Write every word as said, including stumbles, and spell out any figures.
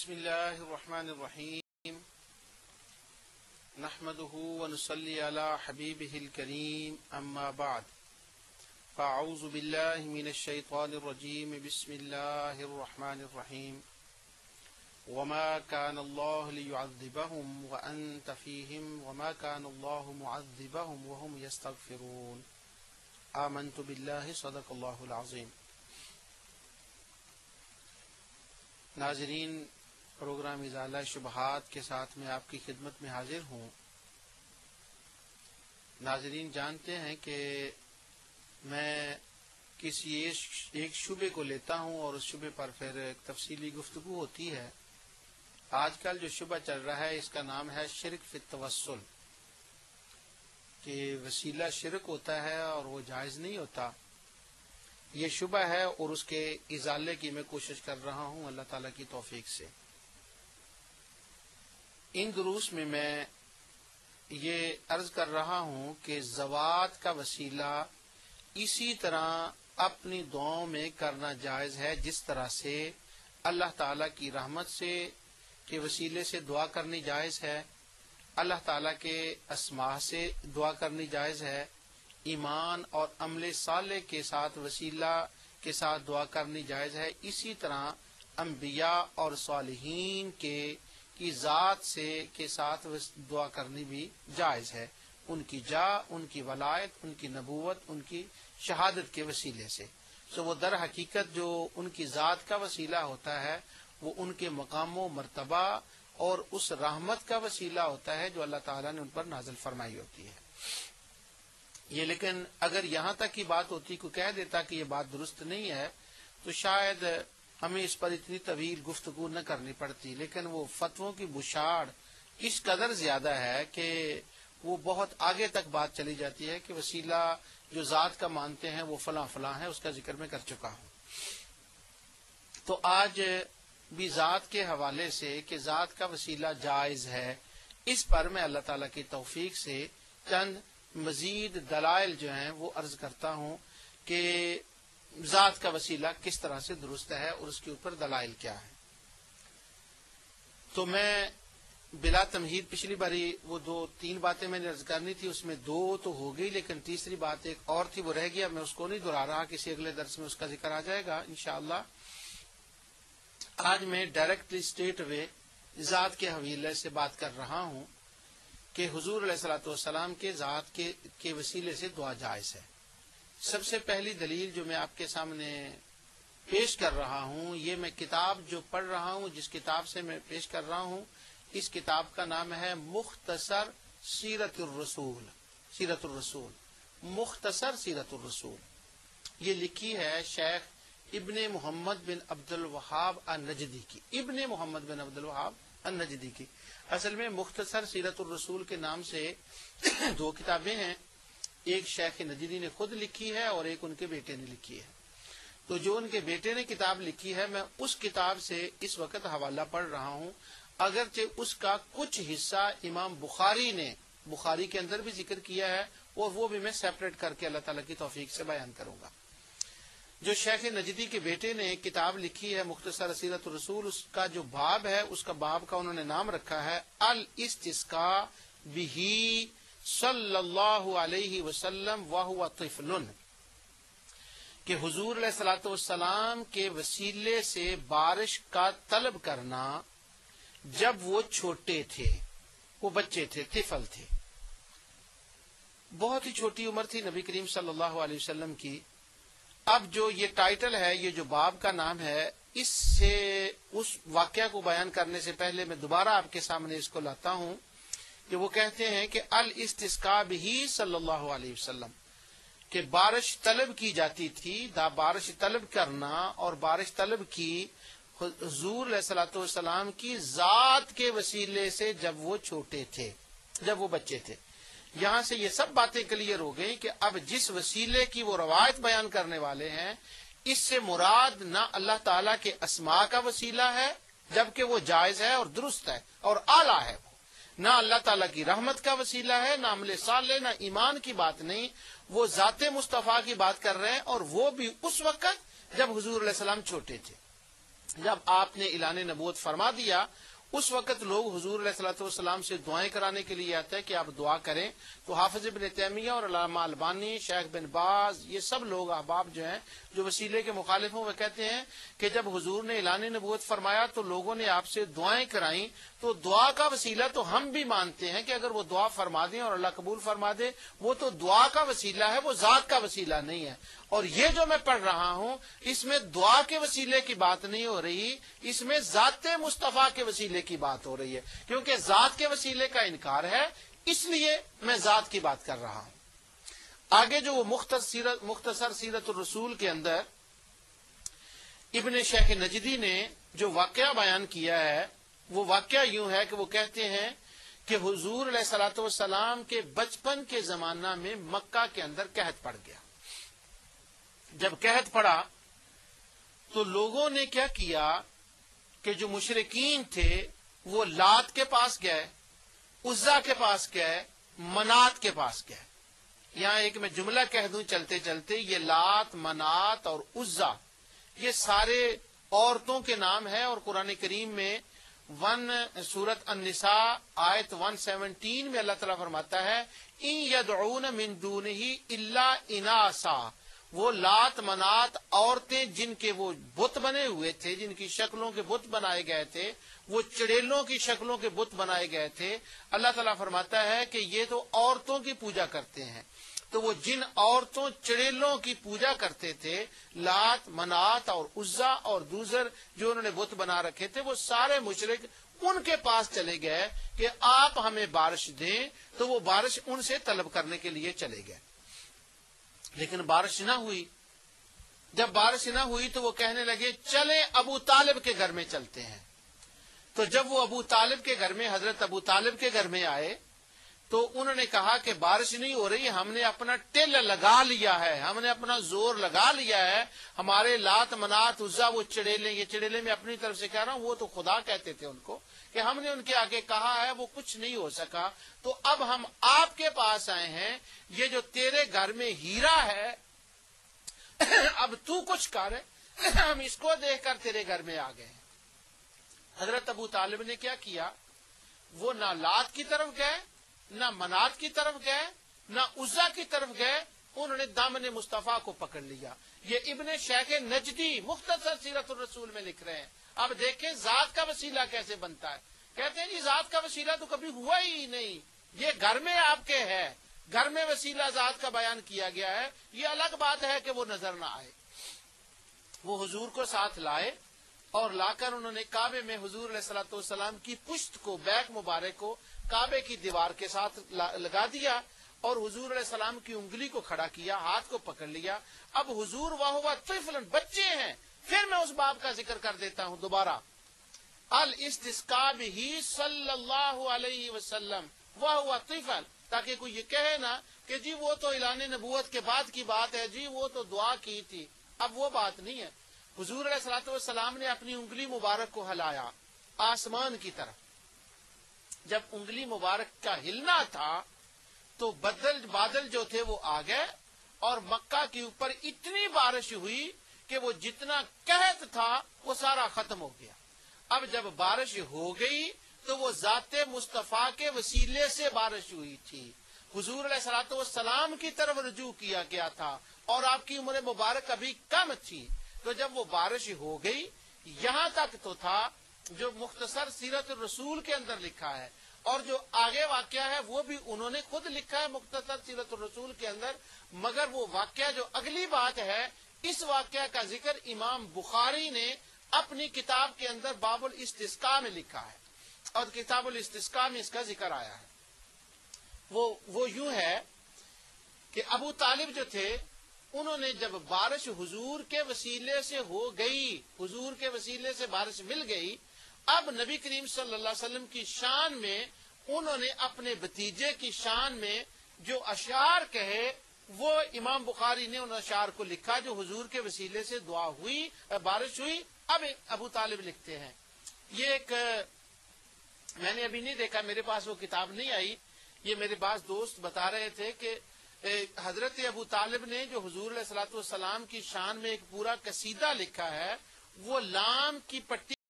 بسم الله الرحمن الرحيم نحمده ونصلي على حبيبه الكريم أما بعد فأعوذ بالله من الشيطان الرجيم بسم الله الرحمن الرحيم وما كان الله ليعذبهم وأنت فيهم وما كان الله معذبهم وهم يستغفرون آمنت بالله صدق الله العظيم. ناظرین، پروگرام ازالہ شبہات کے ساتھ میں آپ کی خدمت میں حاضر ہوں. ناظرین جانتے ہیں کہ میں کسی ایک شبے کو لیتا ہوں اور اس شبے پر پھر ایک تفصیلی گفتگو ہوتی ہے. آج کل جو شبہ چل رہا ہے اس کا نام ہے شرک فی التوسل، کہ وسیلہ شرک ہوتا ہے اور وہ جائز نہیں ہوتا. یہ شبہ ہے اور اس کے ازالے کی میں کوشش کر رہا ہوں اللہ تعالیٰ کی توفیق سے. ان دروس میں میں یہ عرض کر رہا ہوں کہ زوات کا وسیلہ اسی طرح اپنی دعاؤں میں کرنا جائز ہے جس طرح سے اللہ تعالیٰ کی رحمت سے کے وسیلے سے دعا کرنی جائز ہے، اللہ تعالیٰ کے اسماء سے دعا کرنی جائز ہے، ایمان اور عمل صالح کے ساتھ وسیلہ کے ساتھ دعا کرنی جائز ہے. اسی طرح انبیاء اور صالحین کے کی ذات سے کے ساتھ دعا کرنی بھی جائز ہے، ان کی جاہ، ان کی ولایت، ان کی نبوت، ان کی شہادت کے وسیلے سے. سو وہ در حقیقت جو ان کی ذات کا وسیلہ ہوتا ہے وہ ان کے مقام و مرتبہ اور اس رحمت کا وسیلہ ہوتا ہے جو اللہ تعالیٰ نے ان پر نازل فرمائی ہوتی ہے. یہ لیکن اگر یہاں تک کی بات ہوتی کوئی کہہ دیتا کہ یہ بات درست نہیں ہے تو شاید ہمیں اس پر اتنی طویل گفتگو نہ کرنی پڑتی. لیکن وہ فتووں کی بشاڑ اس قدر زیادہ ہے کہ وہ بہت آگے تک بات چلی جاتی ہے کہ وسیلہ جو ذات کا مانتے ہیں وہ فلاں فلاں ہے، اس کا ذکر میں کر چکا ہوں. تو آج بھی ذات کے حوالے سے کہ ذات کا وسیلہ جائز ہے، اس پر میں اللہ تعالیٰ کی توفیق سے چند مزید دلائل جو ہیں وہ عرض کرتا ہوں کہ ذات کا وسیلہ کس طرح سے درست ہے اور اس کے اوپر دلائل کیا ہے. تو میں بلا تمہید پچھلی باری وہ دو تین باتیں میں نے عرض کرنی تھی، اس میں دو تو ہو گئی لیکن تیسری بات ایک اور تھی وہ رہ گیا. میں اس کو نہیں دہرا رہا، کسی اگلے درس میں اس کا ذکر آ جائے گا انشاءاللہ. آج میں ڈائریکٹلی اسٹریٹ وے ذات کے حوالے سے بات کر رہا ہوں کہ حضور علیہ الصلوۃ والسلام کے ذات کے کے وسیلے سے دعا جائز ہے. سب سے پہلی دلیل جو میں آپ کے سامنے پیش کر رہا ہوں، یہ میں کتاب جو پڑھ رہا ہوں، جس کتاب سے میں پیش کر رہا ہوں، اس کتاب کا نام ہے مختصر سیرت الرسول. سیرت الرسول مختصر سیرت الرسول یہ لکھی ہے شیخ ابن محمد بن عبد الوہاب النجدی کی. ابن محمد بن عبد الوہاب النجدی کی. اصل میں مختصر سیرت الرسول کے نام سے دو کتابیں ہیں، ایک شیخ نجدی نے خود لکھی ہے اور ایک ان کے بیٹے نے لکھی ہے. تو جو ان کے بیٹے نے کتاب لکھی ہے میں اس کتاب سے اس وقت حوالہ پڑھ رہا ہوں، اگرچہ اس کا کچھ حصہ امام بخاری نے بخاری کے اندر بھی ذکر کیا ہے اور وہ بھی میں سیپریٹ کر کے اللہ تعالیٰ کی توفیق سے بیان کروں گا. جو شیخ نجدی کے بیٹے نے کتاب لکھی ہے مختصر سیرت الرسول، اس کا جو باب ہے اس کا باب کا انہوں نے نام رکھا ہے الاستسقاء بہ صلی اللہ علیہ وسلم وہو طفل، کہ حضور علیہ الصلوۃ والسلام کے وسیلے سے بارش کا طلب کرنا جب وہ چھوٹے تھے، وہ بچے تھے، طفل تھے، بہت ہی چھوٹی عمر تھی نبی کریم صلی اللہ علیہ وسلم کی. اب جو یہ ٹائٹل ہے، یہ جو باب کا نام ہے، اس سے اس واقعہ کو بیان کرنے سے پہلے میں دوبارہ آپ کے سامنے اس کو لاتا ہوں کہ وہ کہتے ہیں کہ الاستسقاء بہ صلی اللہ علیہ وسلم، کہ بارش طلب کی جاتی تھی، دا بارش طلب کرنا اور بارش طلب کی حضور علیہ الصلوۃ والسلام کی ذات کے وسیلے سے جب وہ چھوٹے تھے، جب وہ بچے تھے. یہاں سے یہ سب باتیں کلیئر ہو گئی کہ اب جس وسیلے کی وہ روایت بیان کرنے والے ہیں، اس سے مراد نہ اللہ تعالیٰ کے اسماء کا وسیلہ ہے جبکہ وہ جائز ہے اور درست ہے اور اعلیٰ ہے، وہ نہ اللہ تعالیٰ کی رحمت کا وسیلہ ہے، نہ عمل صالح، نہ ایمان کی بات نہیں، وہ ذات مصطفیٰ کی بات کر رہے ہیں، اور وہ بھی اس وقت جب حضور علیہ السلام چھوٹے تھے. جب آپ نے اعلان نبوت فرما دیا اس وقت لوگ حضور علیہ الصلوۃ والسلام سے دعائیں کرانے کے لیے آتے ہیں کہ آپ دعا کریں. تو حافظ ابن تیمیہ اور علامہ البانی، شیخ بن باز، یہ سب لوگ احباب جو ہیں جو وسیلے کے مخالف ہوں، وہ کہتے ہیں کہ جب حضور نے اعلان نبوت فرمایا تو لوگوں نے آپ سے دعائیں کرائیں، تو دعا کا وسیلہ تو ہم بھی مانتے ہیں کہ اگر وہ دعا فرما دیں اور اللہ قبول فرما دے وہ تو دعا کا وسیلہ ہے، وہ ذات کا وسیلہ نہیں ہے. اور یہ جو میں پڑھ رہا ہوں اس میں دعا کے وسیلے کی بات نہیں ہو رہی، اس میں ذات مصطفیٰ کے وسیلے کی بات ہو رہی ہے، کیونکہ ذات کے وسیلے کا انکار ہے، اس لیے میں ذات کی بات کر رہا ہوں. آگے جو وہ مختصر مختصر سیرت الرسول کے اندر ابن شیخ نجدی نے جو واقعہ بیان کیا ہے وہ واقعہ یوں ہے کہ وہ کہتے ہیں کہ حضور علیہ الصلوۃ والسلام کے بچپن کے زمانہ میں مکہ کے اندر قحط پڑ گیا. جب قحط پڑا تو لوگوں نے کیا کیا کہ جو مشرکین تھے وہ لات کے پاس گئے، عزا کے پاس گئے، منات کے پاس گئے. یہاں ایک میں جملہ کہہ دوں چلتے چلتے، یہ لات، منات اور عزا یہ سارے عورتوں کے نام ہیں، اور قرآن کریم میں ون سورت النساء آیت ایک سو سترہ میں اللہ تعالیٰ فرماتا ہے ان یدعون من دونہ الا اناسا. وہ لات منات عورتیں جن کے وہ بت بنے ہوئے تھے، جن کی شکلوں کے بت بنائے گئے تھے، وہ چڑیلوں کی شکلوں کے بت بنائے گئے تھے. اللہ تعالیٰ فرماتا ہے کہ یہ تو عورتوں کی پوجا کرتے ہیں. تو وہ جن عورتوں چڑیلوں کی پوجا کرتے تھے، لات منات اور عزا اور دوسر جو انہوں نے بت بنا رکھے تھے، وہ سارے مشرک ان کے پاس چلے گئے کہ آپ ہمیں بارش دیں. تو وہ بارش ان سے طلب کرنے کے لیے چلے گئے، لیکن بارش نہ ہوئی. جب بارش نہ ہوئی تو وہ کہنے لگے چلیں ابو طالب کے گھر میں چلتے ہیں. تو جب وہ ابو طالب کے گھر میں حضرت ابو طالب کے گھر میں آئے تو انہوں نے کہا کہ بارش نہیں ہو رہی، ہم نے اپنا ٹل لگا لیا ہے، ہم نے اپنا زور لگا لیا ہے. ہمارے لات منات عزا وہ چڑیلے، یہ چڑیلے میں اپنی طرف سے کہہ رہا ہوں، وہ تو خدا کہتے تھے ان کو، کہ ہم نے ان کے آگے کہا ہے وہ کچھ نہیں ہو سکا. تو اب ہم آپ کے پاس آئے ہیں، یہ جو تیرے گھر میں ہیرا ہے اب تو کچھ کر، ہم اس کو دیکھ کر تیرے گھر میں آ گئے ہیں. حضرت ابو طالب نے کیا کیا، وہ نہ لات کی طرف گئے، نہ منات کی طرف گئے، نہ عزا کی طرف گئے، انہوں نے دامن مصطفیٰ کو پکڑ لیا. یہ ابن شیخ نجدی مختصر سیرت الرسول میں لکھ رہے ہیں. اب دیکھیں ذات کا وسیلہ کیسے بنتا ہے. کہتے ہیں جی ذات کا وسیلہ تو کبھی ہوا ہی نہیں، یہ گھر میں آپ کے ہے، گھر میں وسیلہ ذات کا بیان کیا گیا ہے. یہ الگ بات ہے کہ وہ نظر نہ آئے. وہ حضور کو ساتھ لائے اور لا کر انہوں نے کعبے میں حضور علیہ الصلوۃ والسلام کی پشت کو، بیک مبارک کو کعبے کی دیوار کے ساتھ لگا دیا اور حضور علیہ السلام کی انگلی کو کھڑا کیا، ہاتھ کو پکڑ لیا. اب حضور واہ طفل بچے ہیں. پھر میں اس باب کا ذکر کر دیتا ہوں دوبارہ، الاستسقاء بہ صلی اللہ علیہ وسلم وہو طفل، تاکہ کوئی یہ کہے نا کہ جی وہ تو اعلان نبوت کے بعد کی بات ہے، جی وہ تو دعا کی تھی. اب وہ بات نہیں ہے. حضور علیہ الصلوۃ والسلام نے اپنی انگلی مبارک کو ہلایا آسمان کی طرف. جب انگلی مبارک کا ہلنا تھا تو بدل بادل جو تھے وہ آ گئے اور مکہ کے اوپر اتنی بارش ہوئی کہ وہ جتنا قحط تھا وہ سارا ختم ہو گیا. اب جب بارش ہو گئی تو وہ ذات مصطفیٰ کے وسیلے سے بارش ہوئی تھی. حضور علیہ الصلوۃ والسلام کی طرف رجوع کیا گیا تھا اور آپ کی عمر مبارک ابھی کم تھی. تو جب وہ بارش ہو گئی، یہاں تک تو تھا جو مختصر سیرت الرسول کے اندر لکھا ہے، اور جو آگے واقعہ ہے وہ بھی انہوں نے خود لکھا ہے مختصر سیرت الرسول کے اندر. مگر وہ واقعہ جو اگلی بات ہے، اس واقعہ کا ذکر امام بخاری نے اپنی کتاب کے اندر باب الاستسقاء میں لکھا ہے، اور کتاب الاستسقاء میں اس کا ذکر آیا ہے. وہ وہ یوں ہے کہ ابو طالب جو تھے انہوں نے جب بارش حضور کے وسیلے سے ہو گئی، حضور کے وسیلے سے بارش مل گئی، اب نبی کریم صلی اللہ علیہ وسلم کی شان میں انہوں نے اپنے بھتیجے کی شان میں جو اشعار کہے، وہ امام بخاری نے ان اشعار کو لکھا جو حضور کے وسیلے سے دعا ہوئی، بارش ہوئی. اب ابو طالب لکھتے ہیں، یہ ایک میں نے ابھی نہیں دیکھا، میرے پاس وہ کتاب نہیں آئی. یہ میرے پاس دوست بتا رہے تھے کہ حضرت ابو طالب نے جو حضور علیہ الصلوۃ والسلام کی شان میں ایک پورا قصیدہ لکھا ہے، وہ لام کی پٹی